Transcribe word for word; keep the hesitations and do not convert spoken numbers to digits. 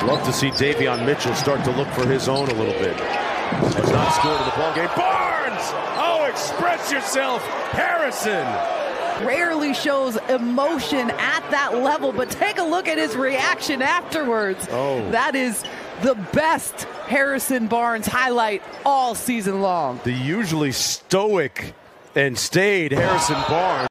Love to see Davion Mitchell start to look for his own a little bit. Has not scored in the ballgame. Barnes! Oh, express yourself, Harrison! Rarely shows emotion at that level, but take a look at his reaction afterwards. Oh. That is the best Harrison Barnes highlight all season long. The usually stoic and staid Harrison Barnes.